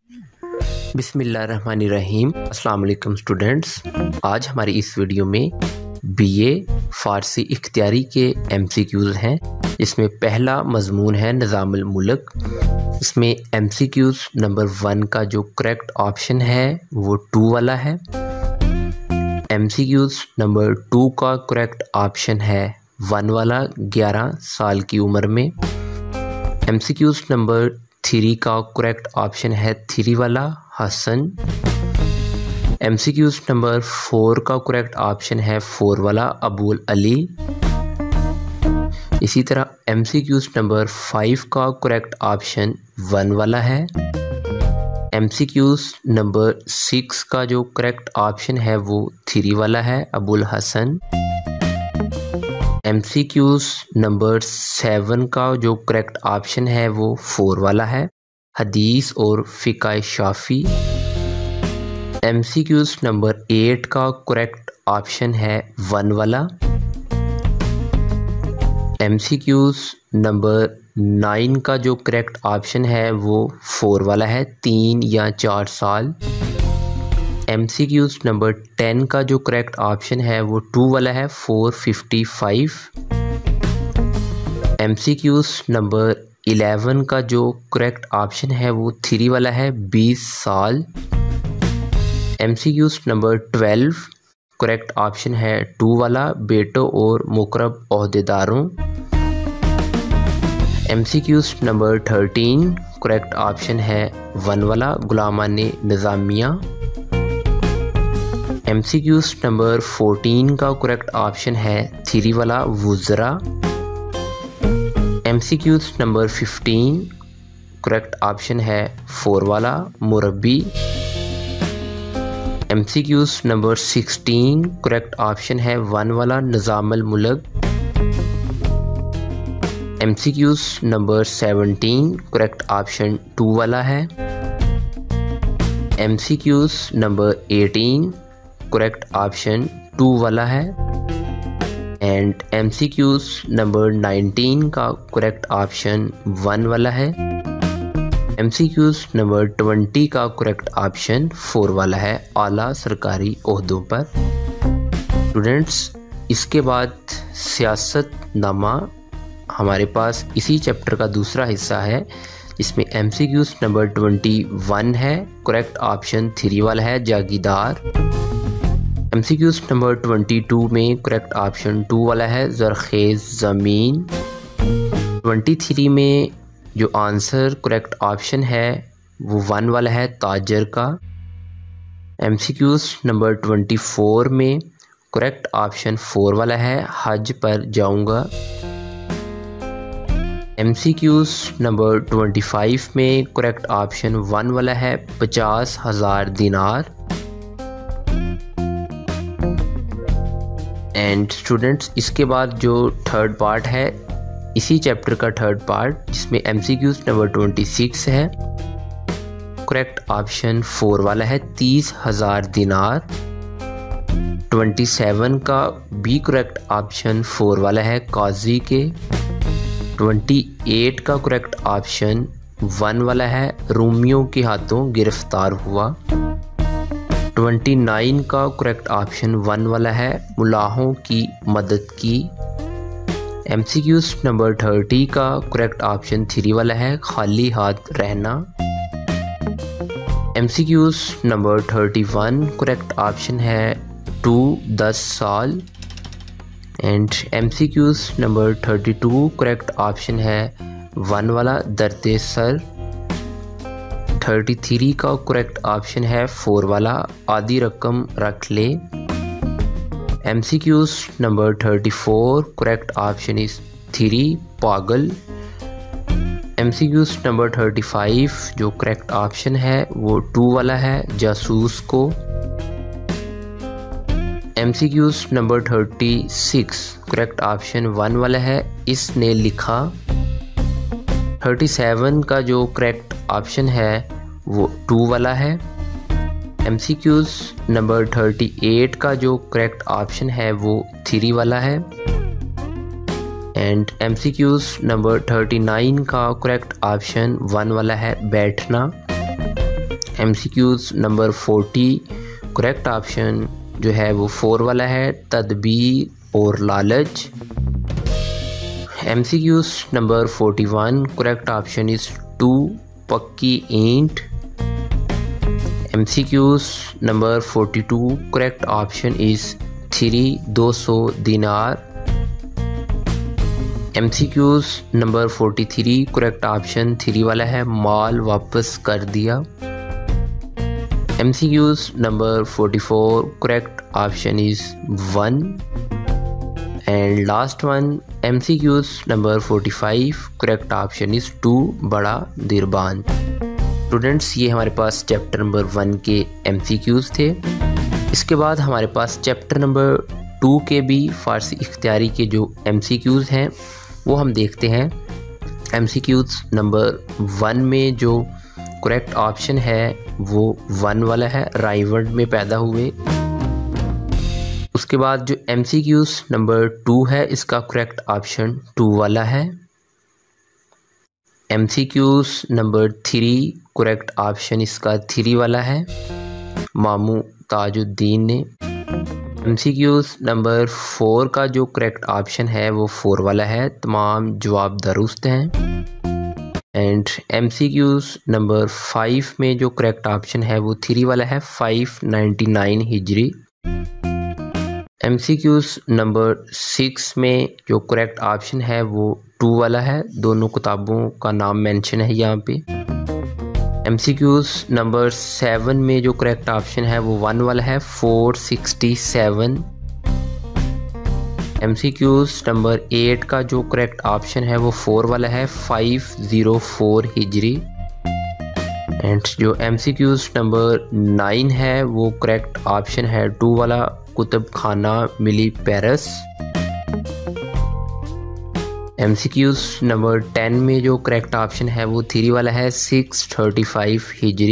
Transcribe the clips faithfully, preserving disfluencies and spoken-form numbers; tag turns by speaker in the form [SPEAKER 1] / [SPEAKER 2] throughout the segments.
[SPEAKER 1] बिस्मिल्लाहिर्रहमानिर्रहीम। अस्सलाम वालेकुम स्टूडेंट्स। आज हमारी इस वीडियो में बीए फ़ारसी इख्तियारी के एमसीक्यूज़ हैं, जिसमें पहला मज़मून है निज़ामुल मुल्क। इसमें एमसीक्यूज़ नंबर वन का जो करेक्ट ऑप्शन है वो टू वाला है। एमसीक्यूज़ नंबर टू का करेक्ट ऑप्शन है वन वाला, ग्यारह साल की उम्र में। एमसीक्यूज़ नंबर थ्री का करेक्ट ऑप्शन है थ्री वाला, हसन। एमसीक्यूज़ नंबर फोर का करेक्ट ऑप्शन है फोर वाला, अबुल अली। इसी तरह एमसीक्यूज़ नंबर फाइव का करेक्ट ऑप्शन वन वाला है। एमसीक्यूज़ नंबर सिक्स का जो करेक्ट ऑप्शन है वो थ्री वाला है, Abul Hasan. MCQs number seven का जो करेक्ट ऑप्शन है वो फोर वाला है, हदीस और फ़िक़्ह शाफ़ी। एमसीक्यूज़ नंबर एट का करेक्ट ऑप्शन है वन वाला। एमसीक्यूज़ नंबर नाइन का जो करेक्ट ऑप्शन है वो फोर वाला है, तीन या चार साल। एमसीक्यूज़ नंबर टेन का जो करेक्ट ऑप्शन है वो टू वाला है, four fifty five. MCQs number eleven का जो करेक्ट ऑप्शन है वो थ्री वाला है, बीस साल। MCQs number twelve correct option है टू वाला, बेटों और मुकर्रब ओहदेदारों। MCQs number thirteen correct option है वन वाला, गुलामाने निज़ामिया। एमसीक्यूज़ नंबर फोर्टीन का करेक्ट ऑप्शन है थ्री वाला, वुज़रा। MCQs number fifteen correct option है फोर वाला, मुरब्बी। MCQs number sixteen correct option है वन वाला, Nizamul Mulk. MCQs number seventeen correct option two वाला है। MCQs number eighteen correct option two वाला है। एंड एमसीक्यूज़ नंबर नाइनटीन का करेक्ट ऑप्शन वन वाला है। एमसीक्यूज़ नंबर ट्वेंटी का करेक्ट ऑप्शन फोर वाला है, आला सरकारी ओहदों पर। स्टूडेंट्स, इसके बाद सियासतनामा हमारे पास इसी चैप्टर का दूसरा हिस्सा है, जिसमें एमसीक्यूज़ नंबर ट्वेंटी वन है, करेक्ट ऑप्शन थ्री वाला है, जागीरदार। एमसीक्यूज़ नंबर ट्वेंटी टू में करेक्ट ऑप्शन टू वाला है, ज़रखेज़ ज़मीन। ट्वेंटी थ्री में जो आंसर करेक्ट ऑप्शन है वो वन वाला है, ताजर का। एमसीक्यूज़ नंबर ट्वेंटी फोर में करेक्ट ऑप्शन फोर वाला है, हज पर जाऊंगा। एमसीक्यूज़ नंबर ट्वेंटी फाइव में करेक्ट ऑप्शन वन वाला है, पचास हज़ार दिनार। एंड स्टूडेंट्स, इसके बाद जो थर्ड पार्ट है इसी चैप्टर का थर्ड पार्ट, जिसमें एमसीक्यूज़ नंबर ट्वेंटी सिक्स है, करेक्ट ऑप्शन फोर वाला है, तीस हज़ार दिनार। ट्वेंटी सेवन का भी करेक्ट ऑप्शन फोर वाला है, काजी के। ट्वेंटी एट का करेक्ट ऑप्शन वन वाला है, रोमियों के हाथों गिरफ्तार हुआ। ट्वेंटी नाइन का करेक्ट ऑप्शन वन वाला है, मुलाहों की मदद की। एमसीक्यूज़ नंबर थर्टी का करेक्ट ऑप्शन थ्री वाला है, खाली हाथ रहना। MCQs number thirty one correct option है टू, दस साल। And MCQs number thirty two correct option है वन वाला, दर्द सर। थर्टी थ्री का करेक्ट ऑप्शन है फोर वाला, आधी रकम रख ले। MCQs number thirty four correct option is three, पागल। एमसीक्यूज़ नंबर थर्टी फाइव जो करेक्ट ऑप्शन है वो टू वाला है, जासूस को। MCQs number thirty six correct option one वाला है, इसने लिखा। थर्टी सेवन का जो करेक्ट ऑप्शन है वो टू वाला है। एमसीक्यूज़ नंबर थर्टी एट का जो करेक्ट ऑप्शन है वो थ्री वाला है। And MCQs number thirty nine का करेक्ट ऑप्शन वन वाला है, बैठना। MCQs number forty correct option जो है वो फोर वाला है, तदबीर और लालच। MCQs number forty one correct option is two, पक्की ईंट। MCQs number forty two correct option is three, दो सौ दिनार। MCQs number forty three correct option three वाला है, माल वापस कर दिया। MCQs number forty four correct option is one. And last one MCQs number forty five correct option is two, बड़ा दिरबान। स्टूडेंट्स, ये हमारे पास चैप्टर नंबर वन के एमसीक्यूज थे। इसके बाद हमारे पास चैप्टर नंबर टू के भी फारसी इख्तियारी के जो एमसीक्यूज हैं वो हम देखते हैं। एमसीक्यूज नंबर वन में जो करेक्ट ऑप्शन है वो वन वाला है, राइवड में पैदा हुए। उसके बाद जो एमसीक्यूज नंबर टू है इसका करेक्ट ऑप्शन टू वाला है। MCQs number three correct option इसका थ्री वाला है, मामू ताजुद्दीन ने। एमसीक्यूज नंबर फोर का जो करेक्ट ऑप्शन है वो फोर वाला है, तमाम जवाब दुरुस्त हैं। एंड एमसीक्यूज नंबर फाइव में जो करेक्ट ऑप्शन है वो थ्री वाला है, फाइव नाइन्टी नाइन हिजरी। एमसीक्यूज नंबर सिक्स में जो करेक्ट ऑप्शन है वो टू वाला है, दोनों किताबों का नाम मेंशन है यहाँ पे। एमसीक्यूज नंबर सेवन में जो करेक्ट ऑप्शन है वो वन वाला है, four sixty seven. MCQs number eight का जो करेक्ट ऑप्शन है वो फोर वाला है, फाइव ज़ीरो फोर हिजरी। एंड जो एमसीक्यूज नंबर नाइन है वो करेक्ट ऑप्शन है टू वाला, कुतुब खाना मिली पेरिस। एमसीक्यूज नंबर टेन में जो करेक्ट ऑप्शन है वो थ्री वाला है, सिक्स थर्टी फाइव हिजरी।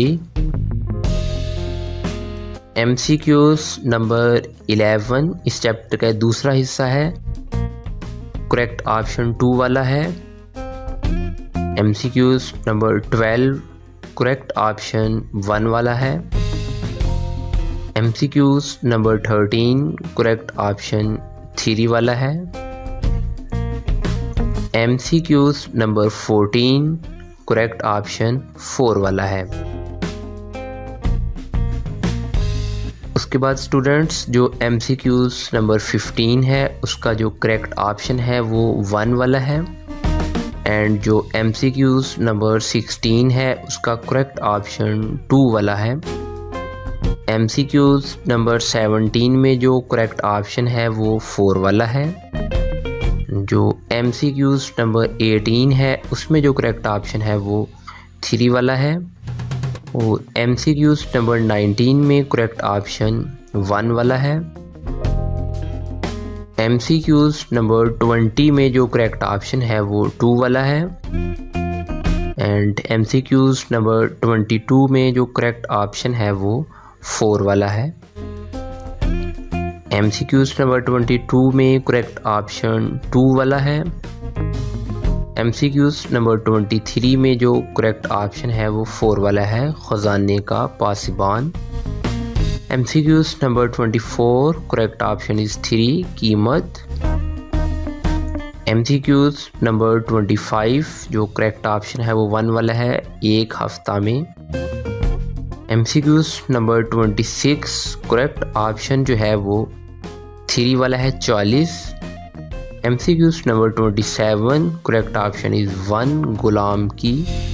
[SPEAKER 1] एमसीक्यूज नंबर इलेवन इस चैप्टर का दूसरा हिस्सा है, करेक्ट ऑप्शन टू वाला है। MCQs number twelve correct option one वाला है। MCQs number thirteen correct option three वाला है। MCQs number fourteen correct option four वाला है। उसके बाद स्टूडेंट्स जो एमसीक्यूज नंबर फिफ्टीन है उसका जो करेक्ट ऑप्शन है वो वन वाला है। एंड जो एमसीक्यूज नंबर सिक्सटीन है उसका करेक्ट ऑप्शन टू वाला है। एमसीक्यूज नंबर सेवनटीन में जो करेक्ट ऑप्शन है वो फोर वाला है। जो एमसीक्यूज नंबर एटीन है उसमें जो करेक्ट ऑप्शन है वो थ्री वाला है। और एमसीक्यूज नंबर नाइनटीन में करेक्ट ऑप्शन वन वाला है। एमसीक्यूज नंबर ट्वेंटी में जो करेक्ट ऑप्शन है वो टू वाला है। And MCQs number twenty two में जो करेक्ट ऑप्शन है वो फोर वाला है। एमसीक्यूज नंबर ट्वेंटी टू में करेक्ट ऑप्शन टू वाला है। एमसीक्यूज नंबर ट्वेंटी थ्री में जो करेक्ट ऑप्शन है वो फोर वाला है, खजाने का पासिबान। MCQs number twenty four correct option is three, कीमत। एमसीक्यूज नंबर ट्वेंटी फाइव जो करेक्ट ऑप्शन है वो वन वाला है, एक हफ्ता में। MCQs number twenty six correct option जो है वो थ्री वाला है, चालीस। MCQs number twenty seven correct option is one, गुलाम की।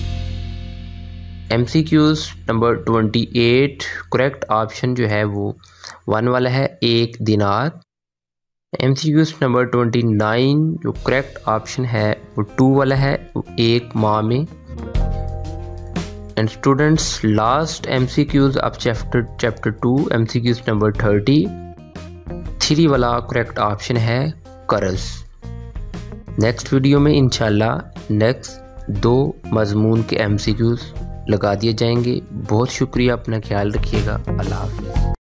[SPEAKER 1] MCQs number twenty eight correct option जो है वो वन वाला है, एक दिनार। एमसीक्यूज नंबर ट्वेंटी नाइन जो करेक्ट ऑप्शन है वो टू वाला है, एक माह में। And students last MCQs of chapter chapter two MCQs number thirty, three वाला करेक्ट ऑप्शन है कर्ज। नेक्स्ट वीडियो में इंशाल्लाह नेक्स्ट दो मजमून के एमसीक्यूज लगा दिए जाएंगे। बहुत शुक्रिया, अपना ख्याल रखिएगा। अल्लाह हाफ़िज़।